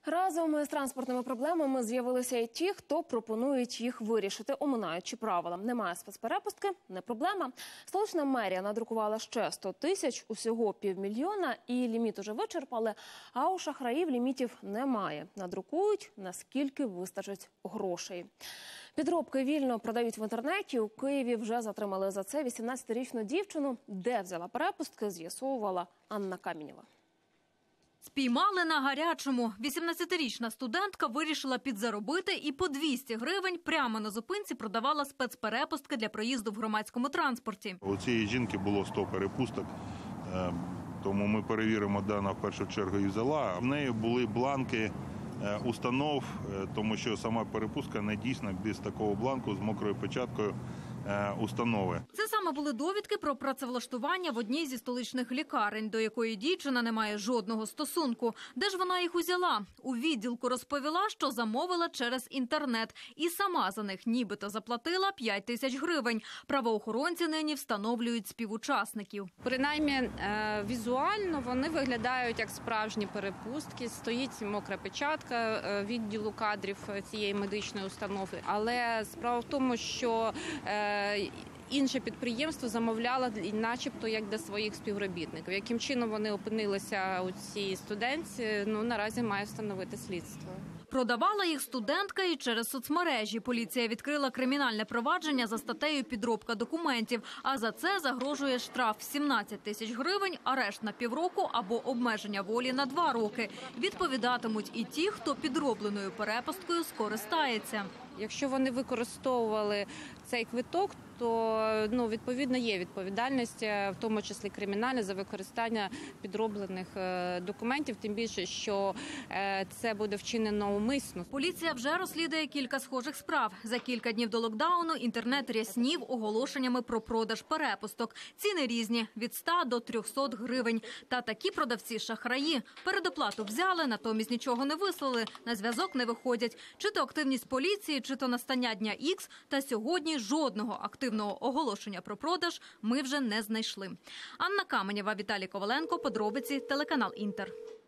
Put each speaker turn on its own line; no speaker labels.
Разом з транспортними проблемами з'явилися і ті, хто пропонують їх вирішити, оминаючи правила. Немає спецперепустки – не проблема. Столична мерія надрукувала ще 100 тисяч, усього 500 000, і ліміт уже вичерпали, а у шахраїв лімітів немає. Надрукують, наскільки вистачить грошей. Підробки вільно продають в інтернеті. У Києві вже затримали за це 18-річну дівчину. Де взяла перепустки, з'ясовувала Анна Каменєва.
Спіймали на гарячому. 18-річна студентка вирішила підзаробити і по 200 гривень прямо на зупинці продавала спецперепустки для проїзду в громадському транспорті.
У цієї жінки було 100 перепусток, тому ми перевіримо, де вона в першу чергу їх взяла. В неї були бланки установ, тому що сама перепустка не дійсна без такого бланку з мокрою печаткою установи.
Це саме були довідки про працевлаштування в одній зі столичних лікарень, до якої дівчина не має жодного стосунку. Де ж вона їх узяла? У відділку розповіла, що замовила через інтернет. І сама за них нібито заплатила 5 тисяч гривень. Правоохоронці нині встановлюють співучасників.
Принаймні, візуально вони виглядають як справжні перепустки. Стоїть мокра печатка відділу кадрів цієї медичної установи. Але справа в тому, що інше підприємство замовляло начебто як для своїх співробітників. Яким чином вони опинилися у цій студентці, наразі має встановити слідство.
Продавала їх студентка і через соцмережі. Поліція відкрила кримінальне провадження за статтею «Підробка документів». А за це загрожує штраф 17 тисяч гривень, арешт на півроку або обмеження волі на 2 роки. Відповідатимуть і ті, хто підробленою перепусткою скористається.
Якщо вони використовували цей квиток, то відповідно є відповідальність, в тому числі кримінальна, за використання підроблених документів, тим більше, що це буде вчинено умисно.
Поліція вже розслідує кілька схожих справ. За кілька днів до локдауну інтернет ряснів оголошеннями про продаж перепусток. Ціни різні – від 100 до 300 гривень. Та такі продавці – шахраї. Передоплату взяли, натомість нічого не вислали, на зв'язок не виходять. Чи то активність поліції, чи то настання дня Х, та сьогодні жодного активного оголошення про продаж ми вже не знайшли. Анна Каменєва, Віталій Коваленко, подробиці, телеканал «Інтер».